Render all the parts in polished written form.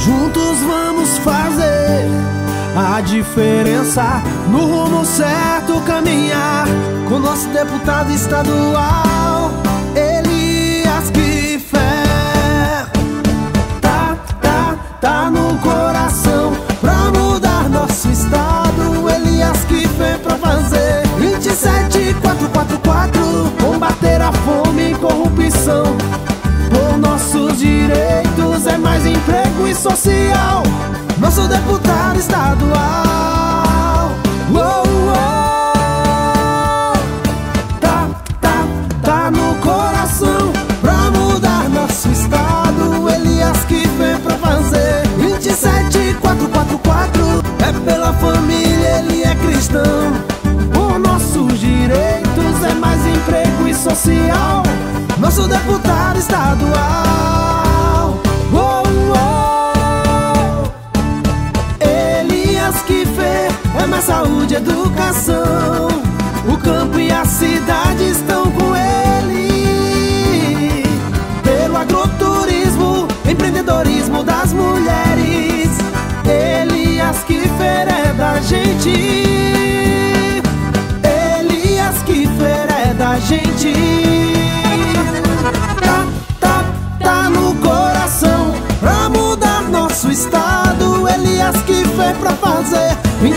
Juntos vamos fazer a diferença, no rumo certo caminhar, com nosso deputado estadual, Elias Kiffer. Tá no coração pra mudar nosso estado, Elias Kiffer pra fazer 27444, combater a fome e corrupção. Por nossos direitos é mais emprego e social, nosso deputado estadual. Tá no coração pra mudar nosso estado, Elias Kiffer pra fazer 27444. É pela família, ele é cristão. Por nossos direitos é mais emprego e social, nosso deputado estadual. Elias Kiffer é mais saúde e educação. O campo e a cidade estão com ele. Pelo agroturismo, empreendedorismo das mulheres, Elias Kiffer é da gente. Elias Kiffer é da gente. Tá no coração pra mudar nosso estado, Elias Kiffer pra fazer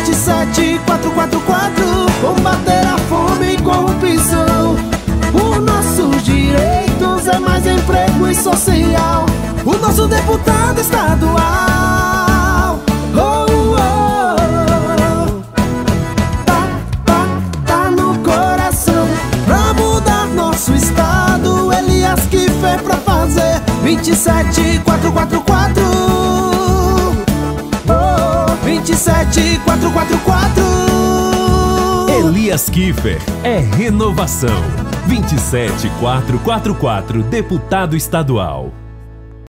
27444, combater a fome e corrupção. Por nossos direitos é mais emprego e social, o nosso deputado estadual. Tá no coração pra mudar nosso estado, Elias Kiffer pra fazer 27444. 27444. Elias Kiffer é renovação. 27444, deputado estadual.